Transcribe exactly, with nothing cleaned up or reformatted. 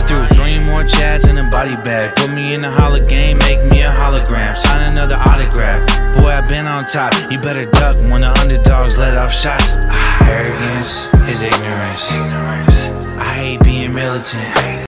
through three more chats in a body bag. Put me in a holo game, make me a hologram. Sign another autograph. Boy, I've been on top. You better duck when the underdogs let off shots. Ah, arrogance is ignorance. I hate being militant.